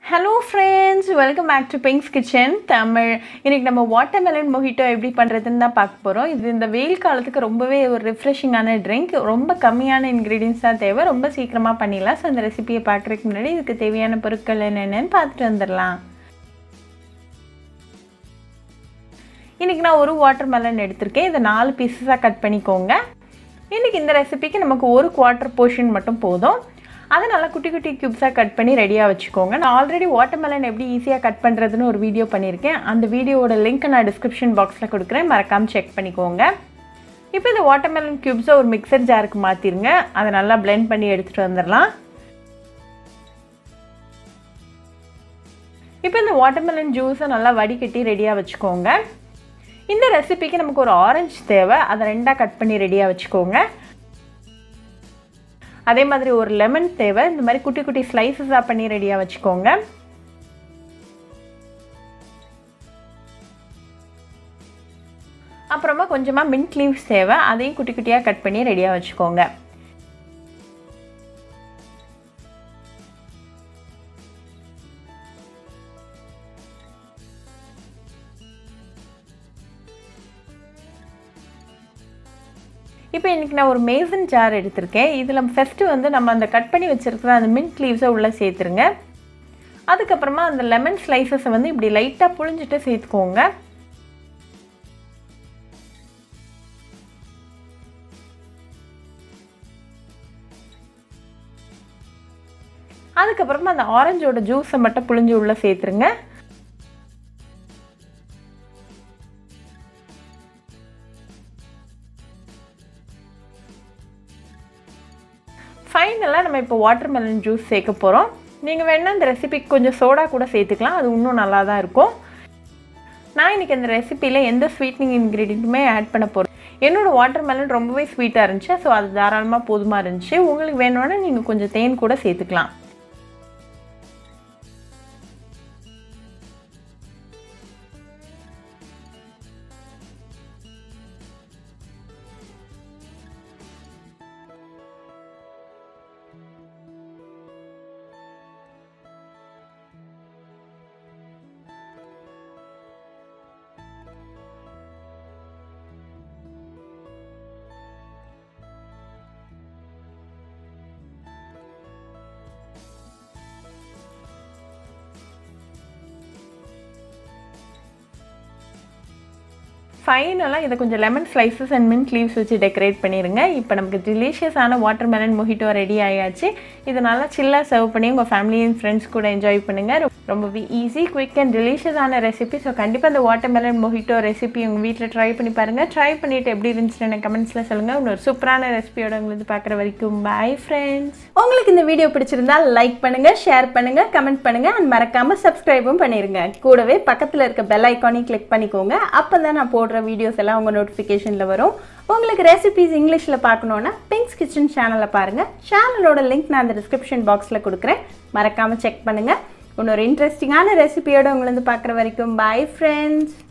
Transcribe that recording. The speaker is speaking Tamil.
Hello friends, welcome back to Pink's Kitchen Tamil. இன்னைக்கு நம்ம வாட்டர்மெலன் மொஹிட்டோ எப்படி பண்றதுன்னு தான் பார்க்க போறோம். இது இந்த வெயில் காலத்துக்கு ரொம்பவே ஒரு ரிஃப்ரெஷிங்கான ட்ரிங்க். ரொம்ப கம்மியான இன்கிரிடியன்ட்ஸ் தான் தேவை. ரொம்ப சீக்கிரமா பண்ணிடலாம். சோ இந்த ரெசிபியை பார்க்கறதுக்கு முன்னாடி இதுக்கு தேவையான பொருட்கள் என்னென்னன்னு பார்த்துட்டு வந்துடலாம். இன்னைக்கு நான் ஒரு வாட்டர்மெலன் எடுத்துர்க்கேன். இத 4 பீசஸா கட் பண்ணிக்கோங்க. இன்னைக்கு இந்த ரெசிபிக்கு நமக்கு ஒரு குவார்ட்டர் போர்ஷன் மட்டும் போதும். அதை நல்லா குட்டி குட்டி கியூப்ஸாக கட் பண்ணி ரெடியாக வச்சுக்கோங்க. நான் ஆல்ரெடி வாட்டர்மெலன் எப்படி ஈஸியாக கட் பண்ணுறதுன்னு ஒரு வீடியோ பண்ணியிருக்கேன். அந்த வீடியோவோட லிங்க் நான் டிஸ்கிரிப்ஷன் பாக்ஸில் கொடுக்குறேன், மறக்காமல் செக் பண்ணிக்கோங்க. இப்போ இந்த வாட்டர்மெலன் கியூப்ஸை ஒரு மிக்சர் ஜாருக்கு மாற்றிடுங்க. அதை நல்லா பிளெண்ட் பண்ணி எடுத்துகிட்டு வந்துடலாம். இப்போ இந்த வாட்டர்மெலன் ஜூஸை நல்லா வடிகட்டி ரெடியாக வச்சுக்கோங்க. இந்த ரெசிபிக்கு நமக்கு ஒரு ஆரஞ்சு தேவை, அதை 2ஆக கட் பண்ணி ரெடியாக வச்சுக்கோங்க. அதே மாதிரி ஒரு லெமன் தேவை, இந்த மாதிரி குட்டி குட்டி ஸ்லைசஸாக பண்ணி ரெடியாக வச்சுக்கோங்க. அப்புறமா கொஞ்சமாக மின்ட் லீவ்ஸ் தேவை, அதையும் குட்டி குட்டியாக கட் பண்ணி ரெடியாக வச்சுக்கோங்க. இப்போ இன்றைக்கி நான் ஒரு மேசன் ஜார் எடுத்திருக்கேன். இதில் ஃபஸ்ட்டு வந்து நம்ம அந்த கட் பண்ணி வச்சுருக்கிற அந்த மின்ட் லீவ்ஸை உள்ளே சேர்த்துருங்க. அதுக்கப்புறமா அந்த லெமன் ஸ்லைசஸை வந்து இப்படி லைட்டாக புழிஞ்சிட்டு சேர்த்துக்கோங்க. அதுக்கப்புறமா அந்த ஆரஞ்சோட ஜூஸை மட்டும் புழிஞ்சு உள்ளே சேர்த்துருங்க. ஃபைனலாக நம்ம இப்போ வாட்டர்மெலன் ஜூஸ் சேர்க்க போகிறோம். நீங்கள் வேணால் இந்த ரெசிபிக்கு கொஞ்சம் சோடா கூட சேர்த்துக்கலாம், அது இன்னும் நல்லா தான் இருக்கும். நான் இன்றைக்கி இந்த ரெசிப்பியில் எந்த ஸ்வீட்னிங் இன்க்ரீடியண்ட்டுமே ஆட் பண்ண போகிறேன். என்னோடய வாட்டர்மெலன் ரொம்பவே ஸ்வீட்டாக இருந்துச்சு, ஸோ அது தாராளமாக போதுமாக இருந்துச்சு. உங்களுக்கு வேணும்னா நீங்கள் கொஞ்சம் தேன் கூட சேர்த்துக்கலாம். ஃபைனலாக இதை கொஞ்சம் lemon slices and mint leaves வச்சு டெக்கரேட் பண்ணிடுங்க. இப்போ நமக்கு டெலிஷியஸான வாட்டர்மெலன் மொஹிட்டோ ரெடி ஆயாச்சு. இதை நல்லா சில்லாக சர்வ் பண்ணி உங்கள் ஃபேமிலி அண்ட் ஃப்ரெண்ட்ஸ் கூட என்ஜாய் பண்ணுங்கள். ரொம்பவே ஈஸி, குவிக் அண்ட் டெலிஷியஸான ரெசிபி. ஸோ கண்டிப்பாக இந்த வாட்டர்மெலன் மொஹிட்டோ ரெசிபி உங்கள் வீட்டில் ட்ரை பண்ணி பாருங்கள். ட்ரை பண்ணிவிட்டு எப்படி இருந்துச்சுன்னு எனக்கு கமெண்ட்ஸில் சொல்லுங்கள். இன்னொரு சூப்பரான ரெசிபியோட உங்களுக்கு பார்க்குற வரைக்கும் பாய் ஃப்ரெண்ட்ஸ். உங்களுக்கு இந்த வீடியோ பிடிச்சிருந்தா லைக் பண்ணுங்கள், ஷேர் பண்ணுங்கள், கமெண்ட் பண்ணுங்கள் அண்ட் மறக்காமல் சப்ஸ்கிரைபும் பண்ணிடுங்க. கூடவே பக்கத்தில் இருக்க பெல் ஐக்கானையும் கிளிக் பண்ணிக்கோங்க. அப்போ தான் நான் போடுற வீடியோஸ் எல்லாம் உங்கள் நோட்டிஃபிகேஷனில் வரும். உங்களுக்கு ரெசிபிஸ் இங்கிலீஷில் பார்க்கணுன்னா பிங்க்ஸ் கிச்சன் சேனலை பாருங்கள். சேனலோட லிங்க் நான் அந்த டிஸ்கிரிப்ஷன் பாக்ஸில் கொடுக்குறேன், மறக்காமல் செக் பண்ணுங்கள். இன்னொரு இன்ட்ரெஸ்டிங்கான ரெசிபியோடு உங்களை வந்து பார்க்குற வரைக்கும் பாய் ஃப்ரெண்ட்ஸ்.